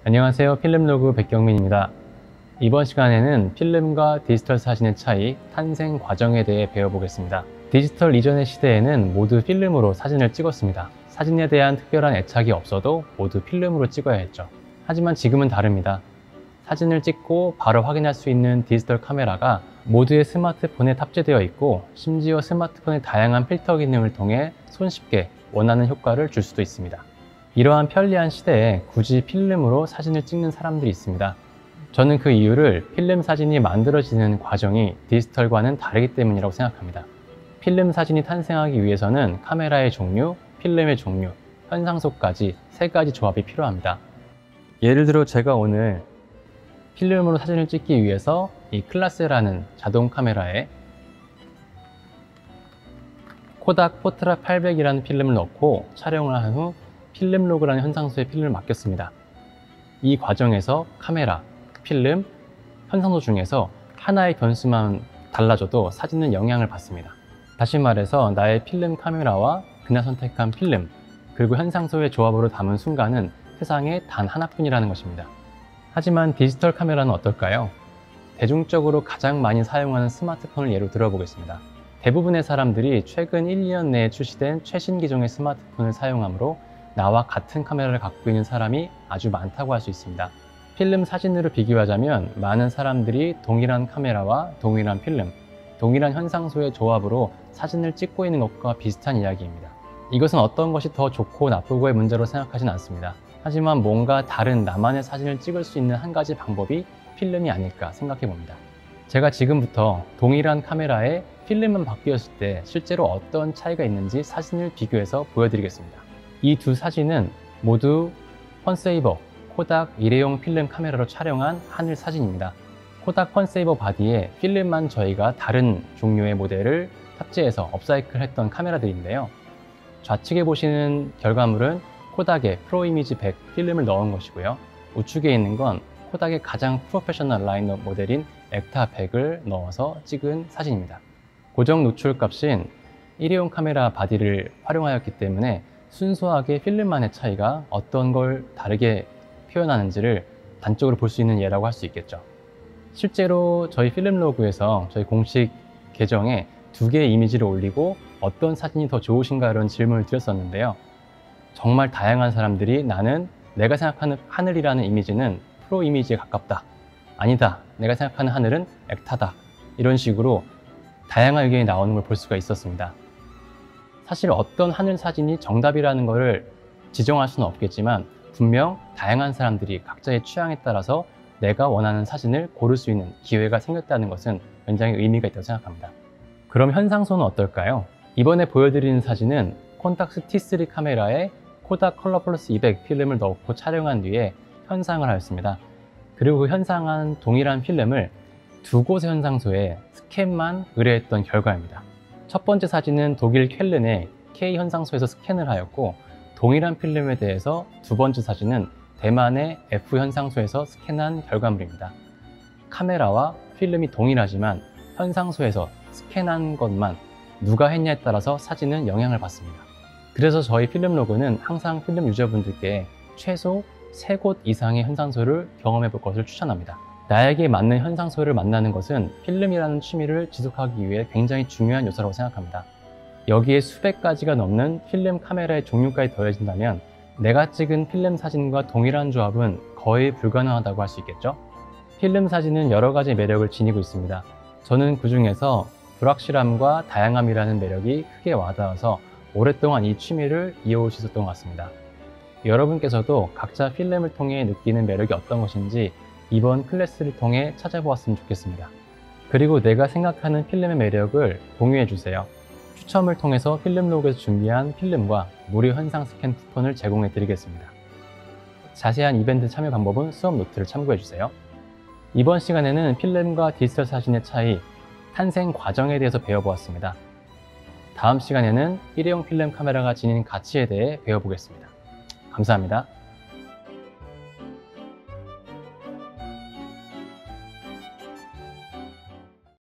안녕하세요. 필름로그 백경민입니다. 이번 시간에는 필름과 디지털 사진의 차이, 탄생 과정에 대해 배워보겠습니다. 디지털 이전의 시대에는 모두 필름으로 사진을 찍었습니다. 사진에 대한 특별한 애착이 없어도 모두 필름으로 찍어야 했죠. 하지만 지금은 다릅니다. 사진을 찍고 바로 확인할 수 있는 디지털 카메라가 모두의 스마트폰에 탑재되어 있고, 심지어 스마트폰의 다양한 필터 기능을 통해 손쉽게 원하는 효과를 줄 수도 있습니다. 이러한 편리한 시대에 굳이 필름으로 사진을 찍는 사람들이 있습니다. 저는 그 이유를 필름 사진이 만들어지는 과정이 디지털과는 다르기 때문이라고 생각합니다. 필름 사진이 탄생하기 위해서는 카메라의 종류, 필름의 종류, 현상소까지 세 가지 조합이 필요합니다. 예를 들어 제가 오늘 필름으로 사진을 찍기 위해서 이 클라스라는 자동 카메라에 코닥 포트라 800이라는 필름을 넣고 촬영을 한 후 필름로그라는 현상소에 필름을 맡겼습니다. 이 과정에서 카메라, 필름, 현상소 중에서 하나의 변수만 달라져도 사진은 영향을 받습니다. 다시 말해서 나의 필름 카메라와 그냥 선택한 필름, 그리고 현상소의 조합으로 담은 순간은 세상에 단 하나뿐이라는 것입니다. 하지만 디지털 카메라는 어떨까요? 대중적으로 가장 많이 사용하는 스마트폰을 예로 들어보겠습니다. 대부분의 사람들이 최근 1, 2년 내에 출시된 최신 기종의 스마트폰을 사용하므로 나와 같은 카메라를 갖고 있는 사람이 아주 많다고 할 수 있습니다. 필름 사진으로 비교하자면 많은 사람들이 동일한 카메라와 동일한 필름, 동일한 현상소의 조합으로 사진을 찍고 있는 것과 비슷한 이야기입니다. 이것은 어떤 것이 더 좋고 나쁘고의 문제로 생각하진 않습니다. 하지만 뭔가 다른 나만의 사진을 찍을 수 있는 한 가지 방법이 필름이 아닐까 생각해 봅니다. 제가 지금부터 동일한 카메라에 필름만 바뀌었을 때 실제로 어떤 차이가 있는지 사진을 비교해서 보여드리겠습니다. 이 두 사진은 모두 펀세이버 코닥 일회용 필름 카메라로 촬영한 하늘 사진입니다. 코닥 펀세이버 바디에 필름만 저희가 다른 종류의 모델을 탑재해서 업사이클 했던 카메라들인데요. 좌측에 보시는 결과물은 코닥의 프로이미지 100 필름을 넣은 것이고요. 우측에 있는 건 코닥의 가장 프로페셔널 라인업 모델인 액타 100을 넣어서 찍은 사진입니다. 고정 노출 값인 일회용 카메라 바디를 활용하였기 때문에 순수하게 필름만의 차이가 어떤 걸 다르게 표현하는지를 단적으로 볼 수 있는 예라고 할 수 있겠죠. 실제로 저희 필름로그에서 저희 공식 계정에 두 개의 이미지를 올리고 어떤 사진이 더 좋으신가 이런 질문을 드렸었는데요. 정말 다양한 사람들이 나는 내가 생각하는 하늘이라는 이미지는 프로 이미지에 가깝다, 아니다, 내가 생각하는 하늘은 액타다, 이런 식으로 다양한 의견이 나오는 걸 볼 수가 있었습니다. 사실 어떤 하늘 사진이 정답이라는 것을 지정할 수는 없겠지만 분명 다양한 사람들이 각자의 취향에 따라서 내가 원하는 사진을 고를 수 있는 기회가 생겼다는 것은 굉장히 의미가 있다고 생각합니다. 그럼 현상소는 어떨까요? 이번에 보여드리는 사진은 콘탁스 T3 카메라에 코닥 컬러 플러스 200 필름을 넣고 촬영한 뒤에 현상을 하였습니다. 그리고 그 현상한 동일한 필름을 두 곳의 현상소에 스캔만 의뢰했던 결과입니다. 첫 번째 사진은 독일 쾰른의 K 현상소에서 스캔을 하였고, 동일한 필름에 대해서 두 번째 사진은 대만의 F 현상소에서 스캔한 결과물입니다. 카메라와 필름이 동일하지만 현상소에서 스캔한 것만 누가 했냐에 따라서 사진은 영향을 받습니다. 그래서 저희 필름로그는 항상 필름 유저분들께 최소 3곳 이상의 현상소를 경험해 볼 것을 추천합니다. 나에게 맞는 현상소를 만나는 것은 필름이라는 취미를 지속하기 위해 굉장히 중요한 요소라고 생각합니다. 여기에 수백 가지가 넘는 필름 카메라의 종류까지 더해진다면 내가 찍은 필름 사진과 동일한 조합은 거의 불가능하다고 할 수 있겠죠? 필름 사진은 여러 가지 매력을 지니고 있습니다. 저는 그 중에서 불확실함과 다양함이라는 매력이 크게 와닿아서 오랫동안 이 취미를 이어올 수 있었던 것 같습니다. 여러분께서도 각자 필름을 통해 느끼는 매력이 어떤 것인지 이번 클래스를 통해 찾아보았으면 좋겠습니다. 그리고 내가 생각하는 필름의 매력을 공유해 주세요. 추첨을 통해서 필름로그에서 준비한 필름과 무료 현상 스캔 쿠폰을 제공해 드리겠습니다. 자세한 이벤트 참여 방법은 수업 노트를 참고해 주세요. 이번 시간에는 필름과 디지털 사진의 차이, 탄생 과정에 대해서 배워보았습니다. 다음 시간에는 일회용 필름 카메라가 지닌 가치에 대해 배워보겠습니다. 감사합니다.